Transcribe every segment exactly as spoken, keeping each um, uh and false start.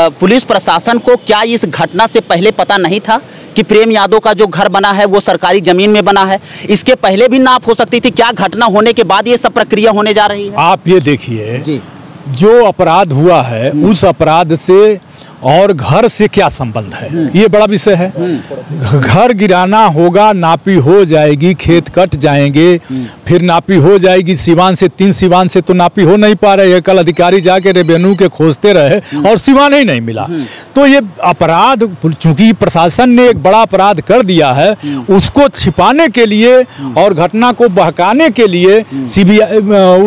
Police प्रशासन को क्या इस घटना से पहले पता नहीं था कि प्रेम यादव का जो घर बना है वो सरकारी जमीन में बना है? इसके पहले भी नाप हो सकती थी क्या? घटना होने के बाद ये सब प्रक्रिया होने जा रही है? आप ये देखिए जी, जो अपराध हुआ है उस अपराध से और घर से क्या संबंध है, ये बड़ा विषय है। घर गिराना होगा, नापी हो जाएगी, खेत कट जाएंगे, फिर नापी हो जाएगी। सिवान से तीन सिवान से तो नापी हो नहीं पा रहे है। कल अधिकारी जाके रेवेन्यू के खोजते रहे और सिवान ही नहीं मिला। तो ये अपराध, चूंकि प्रशासन ने एक बड़ा अपराध कर दिया है, उसको छिपाने के लिए और घटना को बहकाने के लिए सीबीआई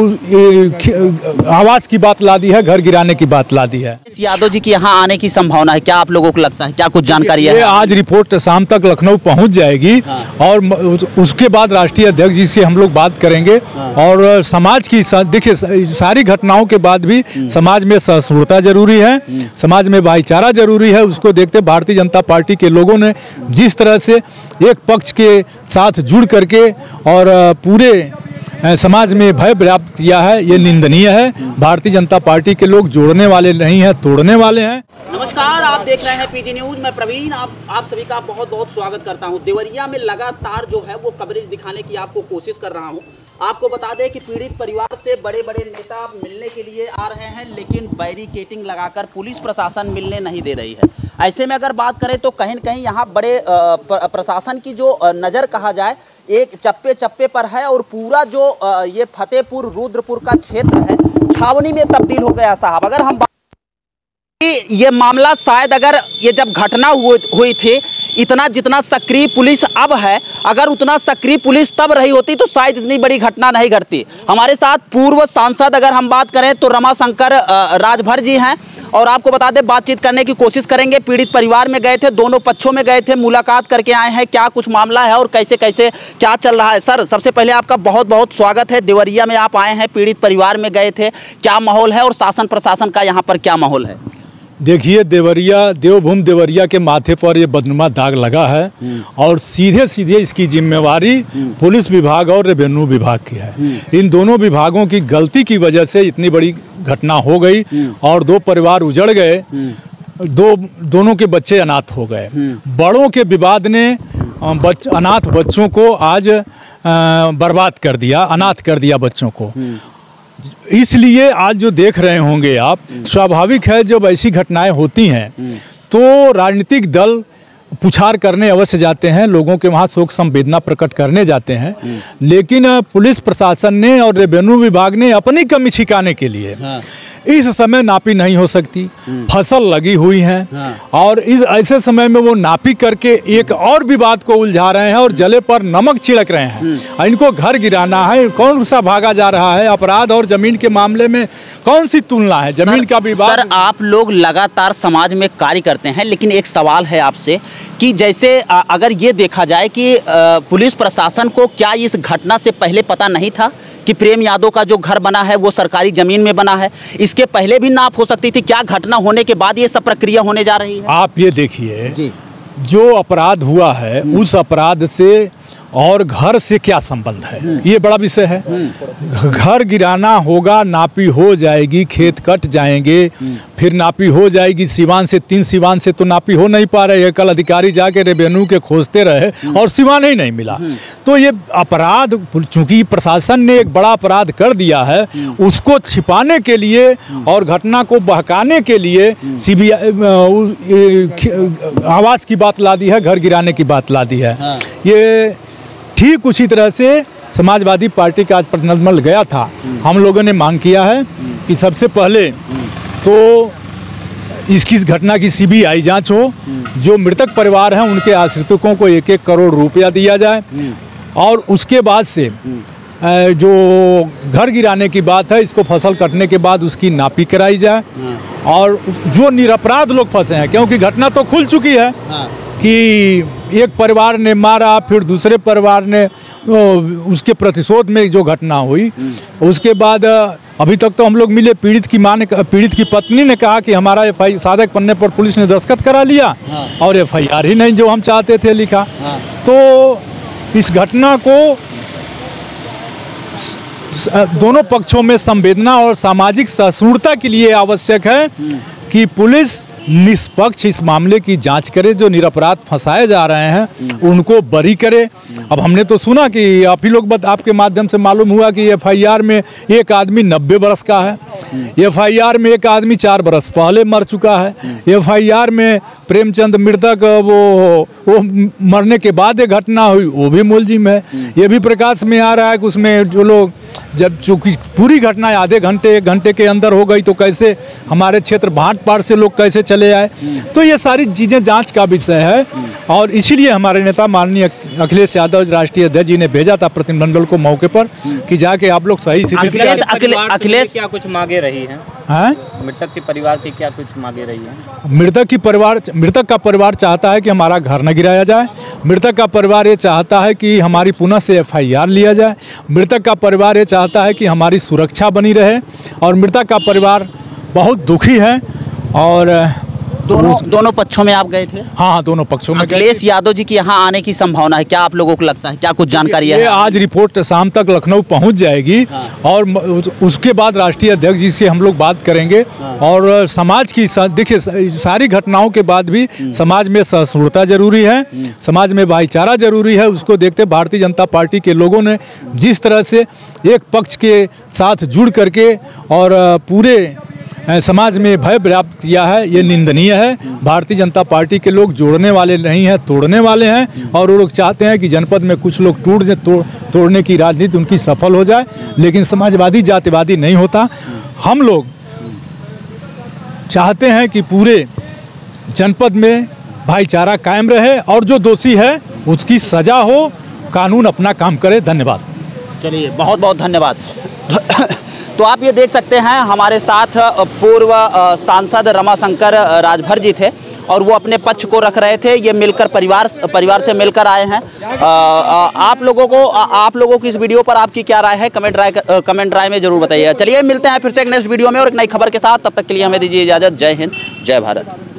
आवास की बात ला दी है, घर गिराने की बात ला दी है। यादव जी की यहाँ आने की संभावना है क्या आप लोगों को लगता है? क्या कुछ जानकारी है? आज रिपोर्ट शाम तक लखनऊ पहुंच जाएगी। हाँ। और उसके बाद राष्ट्रीय अध्यक्ष जी से हम लोग बात करेंगे। हाँ। और समाज की, देखिए सारी घटनाओं के बाद भी समाज में सहिष्णुता जरूरी है, समाज में भाईचारा जरूरी है। उसको देखते भारतीय जनता पार्टी के लोगों ने जिस तरह से एक पक्ष के साथ जुड़ करके और पूरे समाज में भय व्याप्त किया है, ये निंदनीय है। भारतीय जनता पार्टी के लोग जोड़ने वाले नहीं हैं, तोड़ने वाले हैं। नमस्कार, आप देख रहे हैं पीजी न्यूज। मैं प्रवीण आप आप सभी का बहुत बहुत स्वागत करता हूं। देवरिया में लगातार जो है वो कवरेज दिखाने की आपको कोशिश कर रहा हूं। आपको बता दें कि पीड़ित परिवार से बड़े बड़े नेता मिलने के लिए आ रहे हैं, लेकिन बैरिकेटिंग लगाकर पुलिस प्रशासन मिलने नहीं दे रही है। ऐसे में अगर बात करें तो कहीं न कहीं यहाँ बड़े प्रशासन की जो नज़र कहा जाए एक चप्पे चप्पे पर है और पूरा जो ये फतेहपुर रुद्रपुर का क्षेत्र है छावनी में तब्दील हो गया साहब। अगर हम ये मामला शायद अगर ये जब घटना हुई थी, इतना जितना सक्रिय पुलिस अब है, अगर उतना सक्रिय पुलिस तब रही होती तो शायद इतनी बड़ी घटना नहीं घटती। हमारे साथ पूर्व सांसद अगर हम बात करें तो रमाशंकर राजभर जी हैं और आपको बता दें बातचीत करने की कोशिश करेंगे। पीड़ित परिवार में गए थे, दोनों पक्षों में गए थे, मुलाकात करके आए हैं, क्या कुछ मामला है और कैसे कैसे क्या चल रहा है। सर, सबसे पहले आपका बहुत बहुत स्वागत है। देवरिया में आप आए हैं, पीड़ित परिवार में गए थे, क्या माहौल है और शासन प्रशासन का यहाँ पर क्या माहौल है? देखिए, देवरिया देवभूमि देवरिया के माथे पर ये बदनुमा दाग लगा है और सीधे सीधे इसकी जिम्मेवारी पुलिस विभाग और रेवेन्यू विभाग की है। इन दोनों विभागों की गलती की वजह से इतनी बड़ी घटना हो गई और दो परिवार उजड़ गए, दो दोनों के बच्चे अनाथ हो गए। बड़ों के विवाद ने बच, अनाथ बच्चों को आज बर्बाद कर दिया, अनाथ कर दिया बच्चों को। इसलिए आज जो देख रहे होंगे आप, स्वाभाविक है जब ऐसी घटनाएं होती हैं तो राजनीतिक दल पुछार करने अवश्य जाते हैं, लोगों के वहाँ शोक संवेदना प्रकट करने जाते हैं। लेकिन पुलिस प्रशासन ने और रेवेन्यू विभाग ने अपनी कमी छिपाने के लिए हाँ। इस समय नापी नहीं हो सकती, फसल लगी हुई है हाँ। और इस ऐसे समय में वो नापी करके एक और विवाद को उलझा रहे हैं और जले पर नमक छिड़क रहे हैं। इनको घर गिराना है, कौन सा भागा जा रहा है? अपराध और जमीन के मामले में कौन सी तुलना है? जमीन का विवाद। सर, आप लोग लगातार समाज में कार्य करते हैं, लेकिन एक सवाल है आपसे कि जैसे अगर ये देखा जाए कि पुलिस प्रशासन को क्या इस घटना से पहले पता नहीं था कि प्रेम यादव का जो घर बना है वो सरकारी जमीन में बना है? इसके पहले भी नाप हो सकती थी क्या? घटना होने के बाद ये सब प्रक्रिया होने जा रही है? आप ये देखिए, जो अपराध हुआ है उस अपराध से और घर से क्या संबंध है, ये बड़ा विषय है। घर गिराना होगा, नापी हो जाएगी, खेत कट जाएंगे, फिर नापी हो जाएगी। सिवान से तीन सिवान से तो नापी हो नहीं पा रहे है। कल अधिकारी जाके रेवेन्यू के खोजते रहे और सिवान ही नहीं मिला। तो ये अपराध, चूंकि प्रशासन ने एक बड़ा अपराध कर दिया है, उसको छिपाने के लिए और घटना को बहकाने के लिए सीबीआई आवास की बात ला दी है, घर गिराने की बात ला दी है। ये ठीक उसी तरह से समाजवादी पार्टी का आज प्रतिनिधिमंडल गया था। हम लोगों ने मांग किया है कि सबसे पहले तो इसकी घटना की सीबीआई जांच हो, जो मृतक परिवार हैं उनके आश्रितों को एक एक करोड़ रुपया दिया जाए और उसके बाद से जो घर गिराने की बात है, इसको फसल कटने के बाद उसकी नापी कराई जाए और जो निरपराध लोग फंसे हैं, क्योंकि घटना तो खुल चुकी है कि एक परिवार ने मारा, फिर दूसरे परिवार ने उसके प्रतिशोध में जो घटना हुई, उसके बाद अभी तक तो हम लोग मिले, पीड़ित की मां ने, पीड़ित की पत्नी ने कहा कि हमारा एफ आई सादक पन्ने पर पुलिस ने दस्तखत करा लिया हाँ। और एफ आई आर ही नहीं जो हम चाहते थे लिखा हाँ। तो इस घटना को दोनों पक्षों में संवेदना और सामाजिक सहिष्णुता के लिए आवश्यक है कि पुलिस निष्पक्ष इस मामले की जांच करे, जो निरपराध फंसाए जा रहे हैं उनको बरी करे। अब हमने तो सुना कि आप ही लोग बत, आपके माध्यम से मालूम हुआ कि एफ आई आर में एक आदमी नब्बे बरस का है, एफ आई आर में एक आदमी चार बरस पहले मर चुका है, एफ आई आर में प्रेमचंद मृतक वो वो मरने के बाद ये घटना हुई, वो भी मुलजिम है। ये भी प्रकाश में आ रहा है कि उसमें जो लोग, जब चूंकि पूरी घटना आधे घंटे एक घंटे के अंदर हो गई तो कैसे हमारे क्षेत्र भाट पार से लोग कैसे चले आए, तो ये सारी चीज़ें जांच का विषय है। और इसीलिए हमारे नेता माननीय अखिलेश यादव राष्ट्रीय अध्यक्ष जी ने भेजा था प्रतिनिधिमंडल को मौके पर कि जाके आप लोग सही स्थिति। अखिलेश अखिलेश क्या कुछ मांगे रही हैं? हैं? मृतक के परिवार की क्या कुछ मांगे रही हैं? मृतक की परिवार मृतक का परिवार चाहता है कि हमारा घर न गिराया जाए। मृतक का परिवार ये चाहता है कि हमारी पुनः से एफ आई आर लिया जाए। मृतक का परिवार ये चाहता है कि हमारी सुरक्षा बनी रहे। और मृतक का परिवार बहुत दुखी है। और दोनों दोनों पक्षों में आप गए थे? हाँ हाँ, दोनों पक्षों में। अखिलेश यादव जी की यहाँ आने की संभावना है क्या, आप लोगों को लगता है? क्या कुछ जानकारी है? आज रिपोर्ट शाम तक लखनऊ पहुंच जाएगी। हाँ। और उसके बाद राष्ट्रीय अध्यक्ष जी से हम लोग बात करेंगे। हाँ। और समाज की, देखिए सारी घटनाओं के बाद भी समाज में सहिष्णुता जरूरी है, समाज में भाईचारा जरूरी है। उसको देखते भारतीय जनता पार्टी के लोगों ने जिस तरह से एक पक्ष के साथ जुड़ करके और पूरे समाज में भय व्याप्त किया है, ये निंदनीय है। भारतीय जनता पार्टी के लोग जोड़ने वाले नहीं हैं, तोड़ने वाले हैं। और वो लोग चाहते हैं कि जनपद में कुछ लोग टूट तोड़, तोड़ने की राजनीति उनकी सफल हो जाए, लेकिन समाजवादी जातिवादी नहीं होता। हम लोग चाहते हैं कि पूरे जनपद में भाईचारा कायम रहे और जो दोषी है उसकी सजा हो, कानून अपना काम करे। धन्यवाद। चलिए, बहुत बहुत धन्यवाद। तो आप ये देख सकते हैं हमारे साथ पूर्व सांसद रमाशंकर राजभर जी थे और वो अपने पक्ष को रख रहे थे। ये मिलकर परिवार परिवार से मिलकर आए हैं। आ, आ, आप लोगों को आ, आप लोगों की इस वीडियो पर आपकी क्या राय है, कमेंट राय कमेंट राय में जरूर बताइएगा। चलिए मिलते हैं फिर से एक नेक्स्ट वीडियो में और एक नई खबर के साथ। तब तक के लिए हमें दीजिए इजाज़त। जय हिंद, जय भारत।